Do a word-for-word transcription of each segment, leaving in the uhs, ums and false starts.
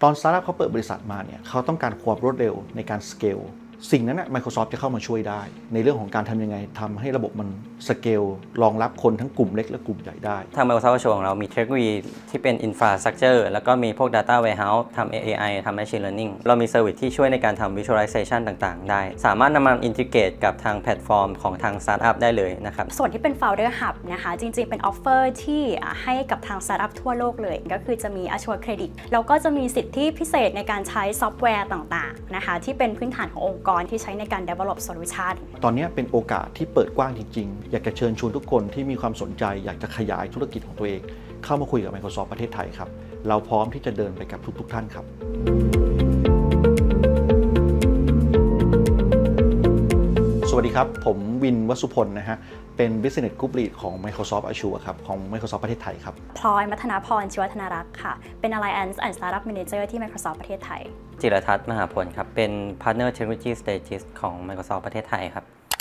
ตอนสตาร์ทอัพเขาเปิดบริษัทมาเนี่ยเขาต้องการความรวดเร็วในการสเกลสิ่งนั้นนะ Microsoft จะเข้ามาช่วยได้ในเรื่องของการทำยังไงทำให้ระบบมันสเกลรองรับคนทั้งกลุ่มเล็กและกลุ่มใหญ่ได้ทาง Microsoft Azure ของเรามีเทคโนโลยีที่เป็น Infrastructure แล้วก็มีพวก Data Warehouse ทำ เอ ไอ ทำ Machine Learning เรามี Service ที่ช่วยในการทำ Visualization ต่างๆได้สามารถนำมา Integrate กับทางแพลตฟอร์มของทาง Startup ได้เลยนะครับส่วนที่เป็น Founder Hub นะคะจริงๆเป็น Offer ที่ให้กับทาง Startup ทั่วโลกเลยก็คือจะมี Azure Credit แล้วก็จะมีสิทธิพิเศษในการใช้ซอฟต์แวร์ต่างๆนะคะที่เป็นพื้นฐานขององค์กรที่ใช้ในการ develop solution ตอนนี้เป็นโอกาสที่เปิดกว้างจริงๆอยากจะเชิญชวนทุกคนที่มีความสนใจอยากจะขยายธุรกิจของตัวเองเข้ามาคุยกับ Microsoft ประเทศไทยครับเราพร้อมที่จะเดินไปกับทุกๆท่านครับสวัสดีครับผมวินวสุพลนะฮะเป็น Business Group Lead ของ Microsoft Azure ครับของ Microsoft ประเทศไทยครับพลอยมัฒนาพรชีวัฒนารักษ์ค่ะเป็น Alliance and Startup Manager ที่ Microsoft ประเทศไทยจิรทัศน์มหาผลครับเป็น Partner Technology Strategist ของ Microsoft ประเทศไทยครับ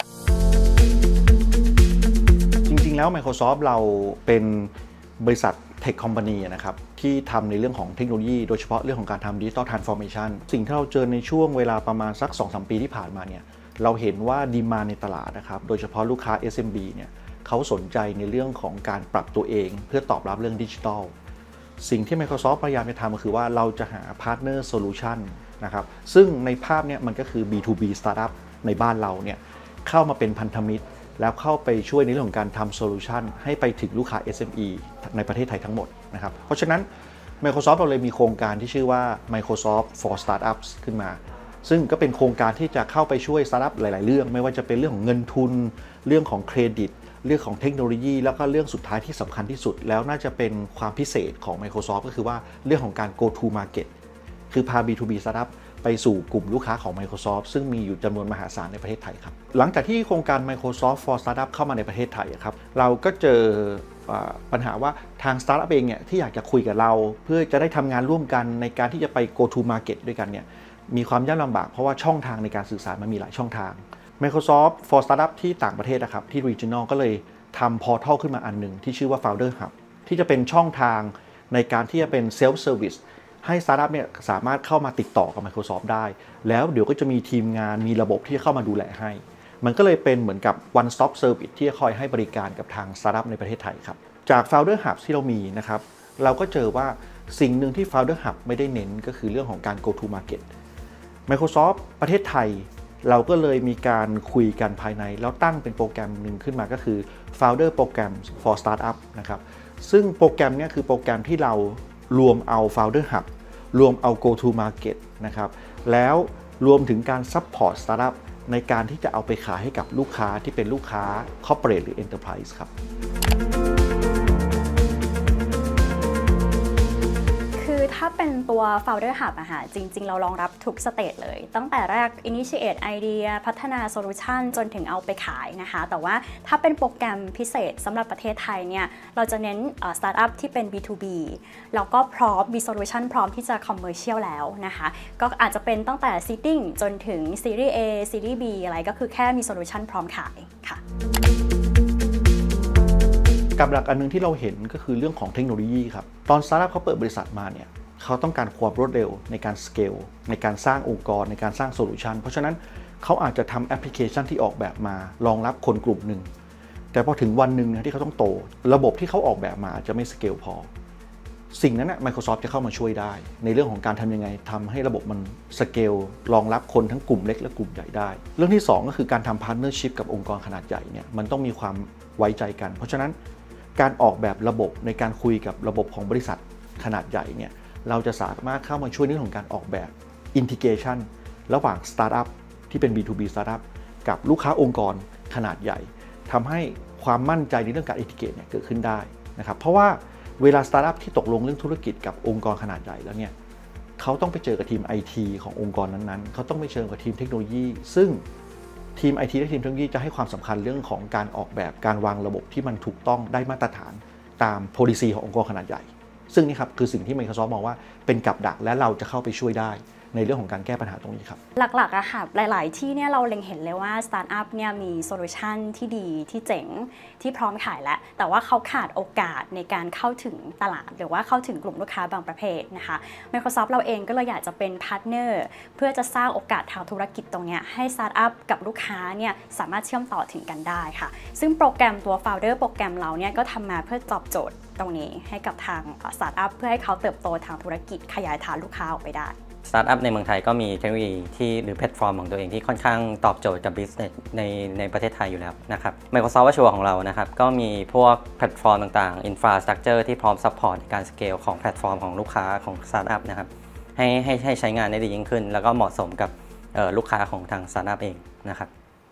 จริงๆแล้ว Microsoft เราเป็นบริษัท Tech Company นะครับที่ทำในเรื่องของเทคโนโลยีโดยเฉพาะเรื่องของการทำ Digital Transformation สิ่งที่เราเจอในช่วงเวลาประมาณสัก สองถึงสาม ปีที่ผ่านมาเนี่ยเราเห็นว่าดีมานด์ในตลาดนะครับโดยเฉพาะลูกค้า เอส เอ็ม บี เนี่ยเขาสนใจในเรื่องของการปรับตัวเองเพื่อตอบรับเรื่องดิจิทัลสิ่งที่ Microsoft พยายามจะทำก็คือว่าเราจะหา Partner Solution นะครับซึ่งในภาพเนี่ยมันก็คือ บี ทู บี Startup ในบ้านเราเนี่ยเข้ามาเป็นพันธมิตรแล้วเข้าไปช่วยในเรื่องของการทำโซลูชันให้ไปถึงลูกค้า เอส เอ็ม อี ในประเทศไทยทั้งหมดนะครับเพราะฉะนั้น Microsoft เราเลยมีโครงการที่ชื่อว่า Microsoft for Startups ขึ้นมาซึ่งก็เป็นโครงการที่จะเข้าไปช่วยสตาร์ทอัพหลายๆเรื่องไม่ว่าจะเป็นเรื่องของเงินทุนเรื่องของเครดิตเรื่องของเทคโนโลยีแล้วก็เรื่องสุดท้ายที่สำคัญที่สุดแล้วน่าจะเป็นความพิเศษของ Microsoft ก็คือว่าเรื่องของการ go to market คือพา บี ทู บี Startup ไปสู่กลุ่มลูกค้าของ Microsoft ซึ่งมีอยู่จำนวนมหาศาลในประเทศไทยครับหลังจากที่โครงการ Microsoft for Startup เข้ามาในประเทศไทยครับเราก็เจอปัญหาว่าทาง Startup เองเนี่ยที่อยากจะคุยกับเราเพื่อจะได้ทำงานร่วมกันในการที่จะไป go to market ด้วยกันเนี่ยมีความยากลำบากเพราะว่าช่องทางในการสื่อสารมันมีหลายช่องทาง Microsoft for Startup ที่ต่างประเทศนะครับที่ Regional ก็เลยทำ Portal ขึ้นมาอันหนึ่งที่ชื่อว่า Founder Hub ที่จะเป็นช่องทางในการที่จะเป็น Self Service ให้ Startup เนี่ยสามารถเข้ามาติดต่อกับ Microsoft ได้แล้วเดี๋ยวก็จะมีทีมงานมีระบบที่จะเข้ามาดูแลให้มันก็เลยเป็นเหมือนกับ One Stop Service ที่จะคอยให้บริการกับทาง Startup ในประเทศไทยครับจาก Founder Hub ที่เรามีนะครับเราก็เจอว่าสิ่งหนึ่งที่ Founder Hub ไม่ได้เน้นก็คือเรื่องของการ Go to Market Microsoft ประเทศไทยเราก็เลยมีการคุยกันภายในแล้วตั้งเป็นโปรแกรมหนึ่งขึ้นมาก็คือ Founder Program for Startup นะครับซึ่งโปรแกรมนี้คือโปรแกรมที่เรารวมเอา Founder Hub รวมเอา Go to Market นะครับแล้วรวมถึงการ Support Startup ในการที่จะเอาไปขายให้กับลูกค้าที่เป็นลูกค้า Corporate หรือ Enterprise ครับถ้าเป็นตัว Founder Hub อะค่ะจริงๆเรารองรับทุกสเตจเลยตั้งแต่แรก Initiate ไอเดียพัฒนา Solution จนถึงเอาไปขายนะคะแต่ว่าถ้าเป็นโปรแกรมพิเศษสำหรับประเทศไทยเนี่ยเราจะเน้น Startup ที่เป็น บี ทู บี แล้วก็พร้อมมี Solution พร้อมที่จะ Commercial แล้วนะคะก็อาจจะเป็นตั้งแต่ Seeding จนถึง Series A Series B อะไรก็คือแค่มี Solution พร้อมขายค่ะกับหลักอันนึงที่เราเห็นก็คือเรื่องของเทคโนโลยีครับตอน Startup เขาเปิดบริษัทมาเนี่ยเขาต้องการความรวดเร็วในการสเกลในการสร้างองค์กรในการสร้างโซลูชันเพราะฉะนั้นเขาอาจจะทำแอปพลิเคชันที่ออกแบบมารองรับคนกลุ่มหนึ่งแต่พอถึงวันหนึ่งนะที่เขาต้องโตระบบที่เขาออกแบบมาจะไม่สเกลพอสิ่งนั้นนะ Microsoft จะเข้ามาช่วยได้ในเรื่องของการทำยังไงทำให้ระบบมันสเกลรองรับคนทั้งกลุ่มเล็กและกลุ่มใหญ่ได้เรื่องที่สองก็คือการทำพาร์ทเนอร์ชิพกับองค์กรขนาดใหญ่เนี่ยมันต้องมีความไว้ใจกันเพราะฉะนั้นการออกแบบระบบในการคุยกับระบบของบริษัทขนาดใหญ่เนี่ยเราจะสามารถเข้ามาช่วยในเรื่องของการออกแบบ Integration ระหว่าง Startup ที่เป็น บี ทู บี Startup กับลูกค้าองค์กรขนาดใหญ่ทำให้ความมั่นใจในเรื่องการ Integrate เนี่ยเกิดขึ้นได้นะครับเพราะว่าเวลา Startup ที่ตกลงเรื่องธุรกิจกับองค์กรขนาดใหญ่แล้วเนี่ยเขาต้องไปเจอกับทีม ไอ ที ขององค์กรนั้นๆเขาต้องไปเจอกับทีมเทคโนโลยีซึ่งทีม ไอ ที และทีมเทคโนโลยีจะให้ความสำคัญเรื่องของการออกแบบการวางระบบที่มันถูกต้องได้มาตรฐานตาม policy ขององค์กรขนาดใหญ่ซึ่งนี่ครับคือสิ่งที่ Microsoft มองว่าเป็นกับดักและเราจะเข้าไปช่วยได้ในเรื่องของการแก้ปัญหาตรงนี้ครับหลักๆอะค่ะหลายๆที่เนี่ยเราเล็งเห็นเลยว่าสตาร์ทอัพเนี่ยมีโซลูชันที่ดีที่เจ๋งที่พร้อมขายแล้วแต่ว่าเขาขาดโอกาสในการเข้าถึงตลาดหรือว่าเข้าถึงกลุ่มลูกค้าบางประเภทนะคะ Microsoft เราเองก็เลยอยากจะเป็นพาร์ทเนอร์เพื่อจะสร้างโอกาสทางธุรกิจตรงนี้ให้สตาร์ทอัพกับลูกค้าเนี่ยสามารถเชื่อมต่อถึงกันได้ค่ะซึ่งโปรแกรมตัว Founder โปรแกรมเราเนี่ยก็ทำมาเพื่อตอบโจทย์ตรงนี้ให้กับทางสตาร์ทอัพเพื่อให้เขาเติบโตทางธุรกิจขยายฐานลูกค้าออกไปได้สตาร์ทอัพในเมืองไทยก็มีเทคโนโลยีที่หรือแพลตฟอร์มของตัวเองที่ค่อนข้างตอบโจทย์กับ business ในในประเทศไทยอยู่แล้วนะครับ Microsoft Azure ของเรานะครับก็มีพวกแพลตฟอร์มต่างๆ infrastructure ที่พร้อม support ในการ scale ของแพลตฟอร์มของลูกค้าของสตาร์ทอัพนะครับให้ให้ให้ใช้งานได้ดียิ่งขึ้นแล้วก็เหมาะสมกับลูกค้าของทางสตาร์ทอัพเองนะครับ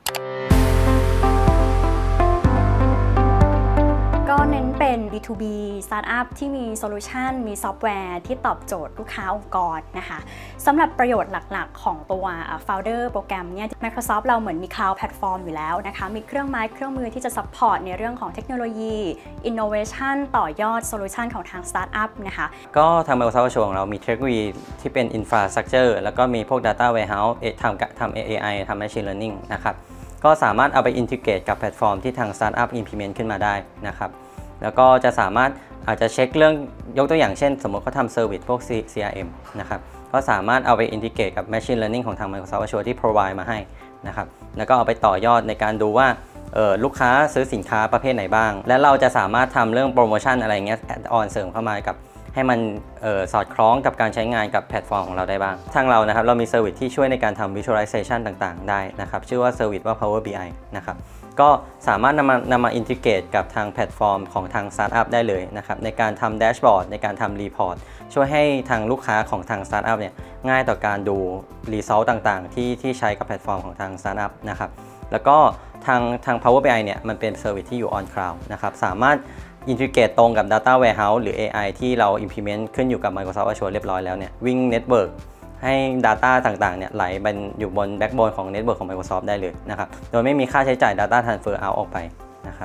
ก็เน้นเป็น บี ทู บี Startup ที่มีโซลูชันมีซอฟต์แวร์ที่ตอบโจทย์ลูกค้าองค์กรนะคะสำหรับประโยชน์หลักๆของตัว Founder โปรแกรมเนี่ย Microsoft เราเหมือนมี Cloud Platform อยู่แล้วนะคะมีเครื่องไม้เครื่องมือที่จะ support ในเรื่องของเทคโนโลยี Innovation ต่อยอดโซลูชันของทาง Startup นะคะก็ทาง Microsoft Azure ของเรามีเทคโนโลยีที่เป็น Infrastructure แล้วก็มีพวก Data Warehouse ทำทำ เอ ไอ ทำ Machine Learning นะครับก็สามารถเอาไป integrate กับแพลตฟอร์มที่ทาง Startup implement ขึ้นมาได้นะครับแล้วก็จะสามารถอาจจะเช็คเรื่องยกตัวอย่างเช่นสมมติเขาทำเซอร์วิสพวก ซี อาร์ เอ็ม นะครับก็สามารถเอาไปอินทิเกรตกับ Machine Learning ของทาง Microsoft Azure ที่ provide มาให้นะครับแล้วก็เอาไปต่อยอดในการดูว่าลูกค้าซื้อสินค้าประเภทไหนบ้างและเราจะสามารถทำเรื่องโปรโมชั่นอะไรเงี้ยแอดออนเสริมเข้ามากับให้มันออสอดคล้องกับการใช้งานกับแพลตฟอร์มของเราได้บ้างทางเรานะครับเรามีเซอร์วิสที่ช่วยในการทำ Visualization ต่างๆได้นะครับชื่อว่าเซอร์วิสว่า Power บี ไอ นะครับก็สามารถนำมานำมาอินทิเกรตกับทางแพลตฟอร์มของทางสตาร์ทอัพได้เลยนะครับในการทำแดชบอร์ดในการทำรีพอร์ตช่วยให้ทางลูกค้าของทางสตาร์ทอัพเนี่ยง่ายต่อการดูรีซัลต์ต่างๆที่ที่ใช้กับแพลตฟอร์มของทางสตาร์ทอัพนะครับแล้วก็ทางทาง Power บี ไอ เนี่ยมันเป็นเซอร์วิสที่อยู่ on cloud นะครับสามารถอินทิเกรตตรงกับ Data Warehouse หรือ เอ ไอ ที่เรา implement ขึ้นอยู่กับ Microsoft Azure เรียบร้อยแล้วเนี่ยวิ่ง Network ให้ Data ต่างๆเนี่ยไหลไปอยู่บน Backbone ของ Network ของ Microsoft ได้เลยนะครับโดยไม่มีค่าใช้จ่าย Data Transfer out ออกไปนะครับ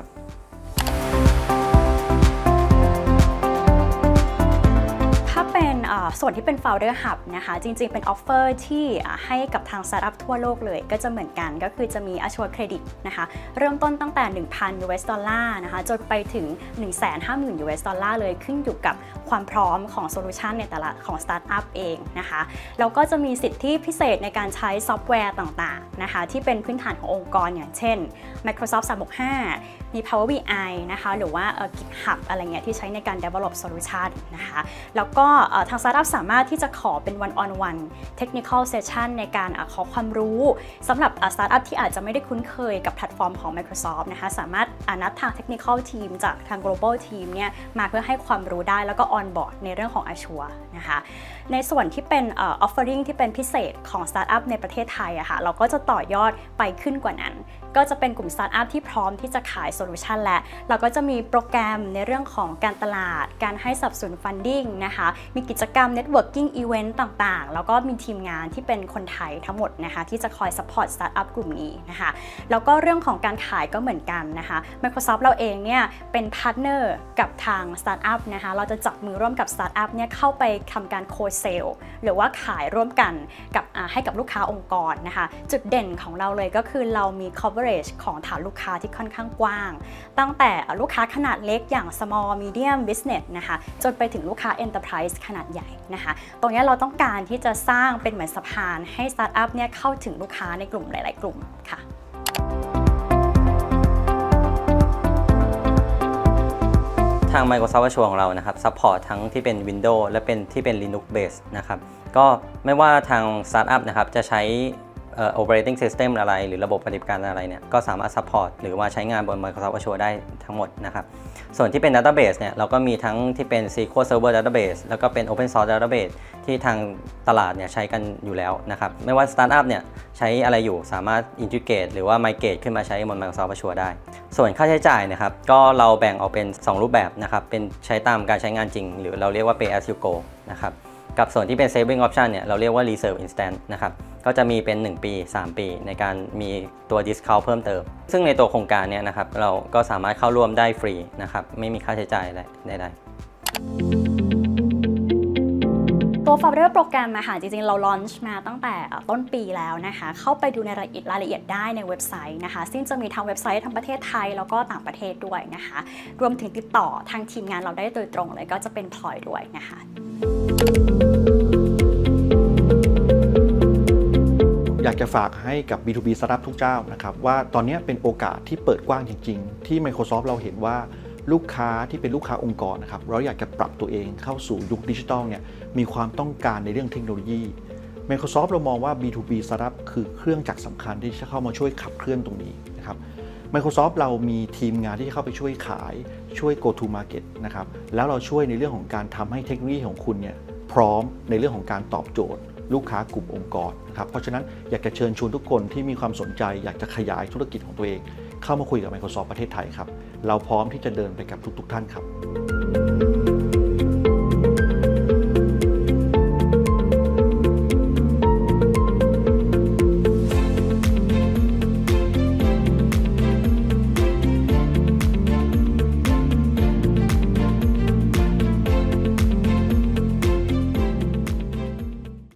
ส่วนที่เป็น Founder Hub นะคะจริงๆเป็นออฟเฟอร์ที่ให้กับทางสตาร์ทอัพทั่วโลกเลยก็จะเหมือนกันก็คือจะมี Azure Credit นะคะเริ่มต้นตั้งแต่ หนึ่งพัน ยู เอส ดอลลาร์นะคะจนไปถึง หนึ่งแสนห้าหมื่น ยู เอส ดอลลาร์เลยขึ้นอยู่กับความพร้อมของโซลูชันในแต่ละของสตาร์ทอัพเองนะคะแล้วก็จะมีสิทธิพิเศษในการใช้ซอฟต์แวร์ต่างๆนะคะที่เป็นพื้นฐานขององค์กรอย่างเช่น Microsoft สามหกห้ามี Power บี ไอ นะคะหรือว่า GitHub อะไรเงี้ยที่ใช้ในการ develop solution นะคะแล้วก็ทางสตาร์ทอัพสามารถที่จะขอเป็น one on one technical session ในการขอความรู้สำหรับสตาร์ทอัพที่อาจจะไม่ได้คุ้นเคยกับแพลตฟอร์มของ Microsoft นะคะสามารถนัดทาง technical team จากทาง global team เนี่ยมาเพื่อให้ความรู้ได้แล้วก็ on board ในเรื่องของ Azure นะคะในส่วนที่เป็น offering ที่เป็นพิเศษของสตาร์ทอัพในประเทศไทยอะค่ะเราก็จะต่อยอดไปขึ้นกว่านั้นก็จะเป็นกลุ่มสตาร์ทอัพที่พร้อมที่จะขายโซลูชันและเราก็จะมีโปรแกรมในเรื่องของการตลาดการให้สนับสนุน funding นะคะมีกิจกรรม networking event ต่างๆแล้วก็มีทีมงานที่เป็นคนไทยทั้งหมดนะคะที่จะคอย support สตาร์ทอัพกลุ่มนี้นะคะแล้วก็เรื่องของการขายก็เหมือนกันนะคะ Microsoft เราเองเนี่ยเป็นพาร์ทเนอร์กับทางสตาร์ทอัพนะคะเราจะจับมือร่วมกับสตาร์ทอัพเนี่ยเข้าไปทำการโคเซลหรือว่าขายร่วมกันกับให้กับลูกค้าองค์กรนะคะจุดเด่นของเราเลยก็คือเรามี coverage ของฐานลูกค้าที่ค่อนข้างกว้างตั้งแต่ลูกค้าขนาดเล็กอย่าง small medium business นะคะจนไปถึงลูกค้า enterprise ขนาดใหญ่นะคะตรงนี้เราต้องการที่จะสร้างเป็นเหมือนสะพานให้สตาร์ทอัพเนี่ยเข้าถึงลูกค้าในกลุ่มหลายๆกลุ่มค่ะทาง Microsoft Azure ของเรานะครับ support ทั้งที่เป็น Windows และเป็นที่เป็น Linux base นะครับก็ไม่ว่าทาง Startup นะครับจะใช้operating system อะไรหรือระบบปฏิบัติการอะไรเนี่ยก็สามารถ support หรือว่าใช้งานบน Microsoft Azure ได้ทั้งหมดนะครับส่วนที่เป็น database เนี่ยเราก็มีทั้งที่เป็น เอส คิว แอล Server Database แล้วก็เป็น Open Source Database ที่ทางตลาดเนี่ยใช้กันอยู่แล้วนะครับไม่ว่า Startup เนี่ยใช้อะไรอยู่สามารถ integrate หรือว่า migrate ขึ้นมาใช้บน Microsoft Azure ได้ส่วนค่าใช้จ่ายนะครับก็เราแบ่งออกเป็นสองรูปแบบนะครับเป็นใช้ตามการใช้งานจริงหรือเราเรียกว่า pay as you go นะครับกับส่วนที่เป็น saving option เนี่ยเราเรียกว่า reserve instant นะครับก็จะมีเป็นหนึ่งปีสามปีในการมีตัว discount เพิ่มเติมซึ่งในตัวโครงการเนี่ยนะครับเราก็สามารถเข้าร่วมได้ฟรีนะครับไม่มีค่าใช้จ่ายอะไรใดๆตัว Founder โปรแกรมอะค่ะจริงๆเราลอนช์มาตั้งแต่ต้นปีแล้วนะคะเข้าไปดูในรายละเอียดรายละเอียดได้ในเว็บไซต์นะคะซึ่งจะมีทั้งเว็บไซต์ทั้งประเทศไทยแล้วก็ต่างประเทศด้วยนะคะรวมถึงติดต่อทางทีมงานเราได้โดยตรงเลยก็จะเป็นพลอยด้วยนะคะอยากจะฝากให้กับ บี ทู บี Startup ทุกเจ้านะครับว่าตอนนี้เป็นโอกาสที่เปิดกว้างจริงๆที่ Microsoft เราเห็นว่าลูกค้าที่เป็นลูกค้าองค์กรนะครับเราอยากจะปรับตัวเองเข้าสู่ยุคดิจิทัลเนี่ยมีความต้องการในเรื่องเทคโนโลยี Microsoft เรามองว่า บี ทู บี Startup คือเครื่องจักรสำคัญที่จะเข้ามาช่วยขับเคลื่อนตรงนี้นะครับ Microsoft เรามีทีมงานที่จะเข้าไปช่วยขายช่วย go to market นะครับแล้วเราช่วยในเรื่องของการทำให้เทคโนโลยีของคุณเนี่ยพร้อมในเรื่องของการตอบโจทย์ลูกค้ากลุ่มองค์กรนะครับเพราะฉะนั้นอยากจะเชิญชวนทุกคนที่มีความสนใจอยากจะขยายธุรกิจของตัวเองเข้ามาคุยกับ Microsoft ประเทศไทยครับเราพร้อมที่จะเดินไปกับทุกๆท่านครับ